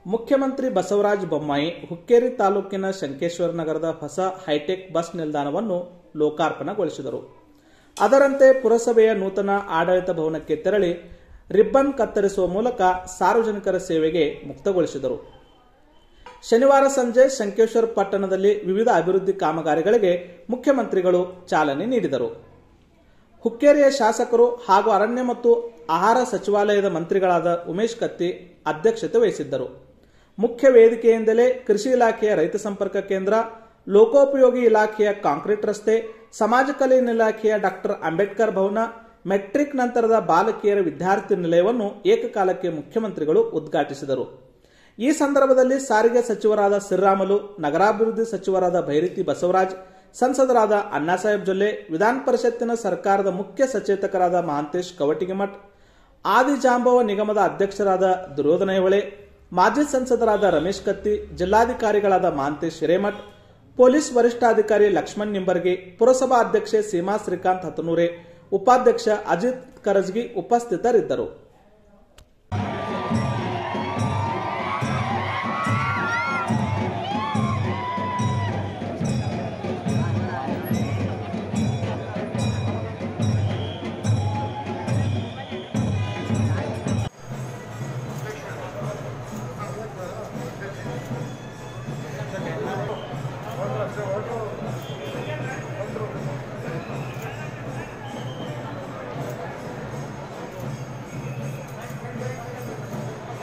ಮುಖ್ಯಮಂತ್ರಿ ಬಸವರ ಹುಕ್ಕೇರಿ ತಾಲೂಕಿನ ಶಂಕೇಶ್ವರ ನಗರದ ಹೊಸ ಹೈಟೆಕ್ ಬಸ್ ನಿಲ್ದಾಣವನ್ನು ಲೋಕಾರ್ಪಣೆಗೊಳಿಸಿದರು. ಅದರಂತೆ ಪುರಸಭೆಯ ನೂತನ ಆಡಳಿತ ಭವನಕ್ಕೆ ತೆರಳಿ ರಿಬ್ಬನ್ ಕತ್ತರಿಸುವ ಮೂಲಕ ಸಾರ್ವಜನಿಕರ ಸೇವೆಗೆ ಮುಕ್ತಗೊಳಿಸಿದರು. ಶನಿವಾರ ಸಂಜೆ ಶಂಕೇಶ್ವರ ಪಟ್ಟಣದಲ್ಲಿ ವಿವಿಧ ಅಭಿವೃದ್ಧಿ ಕಾಮಗಾರಿಗಳಿಗೆ ಮುಖ್ಯಮಂತ್ರಿಗಳು ಚಾಲನೆ ನೀಡಿದರು. ಹುಕ್ಕೇರಿಯ ಶಾಸಕರು ಹಾಗೂ ಅರಣ್ಯ ಮತ್ತು ಆಹಾರ ಸಚಿವಾಲಯದ ಮಂತ್ರಿಗಳಾದ ಉಮೇಶ್ ಕತ್ತಿ ಅಧ್ಯಕ್ಷತೆ ವಹಿಸಿದ್ದರು. ಮುಖ್ಯ ವೇದಿಕೆಯಿಂದಲೇ ಕೃಷಿ ಇಲಾಖೆಯ ರೈತ ಸಂಪರ್ಕ ಕೇಂದ್ರ, ಲೋಕೋಪಯೋಗಿ ಇಲಾಖೆಯ ಕಾಂಕ್ರೀಟ್ ರಸ್ತೆ, ಸಮಾಜ ಕಲ್ಯಾಣ ಇಲಾಖೆಯ ಡಾಕ್ಟರ್ ಅಂಬೇಡ್ಕರ್ ಭವನ, ಮೆಟ್ರಿಕ್ ನಂತರದ ಬಾಲಕಿಯರ ವಿದ್ಯಾರ್ಥಿ ನಿಲಯವನ್ನು ಏಕಕಾಲಕ್ಕೆ ಮುಖ್ಯಮಂತ್ರಿಗಳು ಉದ್ಘಾಟಿಸಿದರು. ಈ ಸಂದರ್ಭದಲ್ಲಿ ಸಾರಿಗೆ ಸಚಿವರಾದ ಶ್ರೀರಾಮುಲು, ನಗರಾಭಿವೃದ್ಧಿ ಸಚಿವರಾದ ಭೈರತಿ ಬಸವರಾಜ್, ಸಂಸದರಾದ ಅಣ್ಣಾಸಾಹೇಬ್ ಜೊಲ್ಲೆ, ವಿಧಾನ ಪರಿಷತ್ತಿನ ಸರ್ಕಾರದ ಮುಖ್ಯ ಸಚೇತಕರಾದ ಮಹಾಂತೇಶ್ ಕವಟಿಗಿಮಠ್, ಆದಿಜಾಂಬವ ನಿಗಮದ ಅಧ್ಯಕ್ಷರಾದ ದುರ್ಯೋಧನ ಹೊಳೆ, ಮಾಜಿ ಸಂಸದರಾದ ರಮೇಶ್ ಕತ್ತಿ, ಜಿಲ್ಲಾಧಿಕಾರಿಗಳಾದ ಮಹಾಂತೇಶ್ ಹಿರೇಮಠ್, ಪೊಲೀಸ್ ವರಿಷ್ಠಾಧಿಕಾರಿ ಲಕ್ಷ್ಮಣ್ ನಿಂಬರ್ಗಿ, ಪುರಸಭಾ ಅಧ್ಯಕ್ಷೆ ಸೀಮಾ ಶ್ರೀಕಾಂತ್ ಹತನೂರೆ, ಉಪಾಧ್ಯಕ್ಷ ಅಜಿತ್ ಕರಜ್ಗಿ ಉಪಸ್ಥಿತರಿದ್ದರು.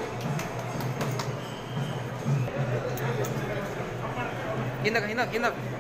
ಹಿಂದಕ್ಕೆ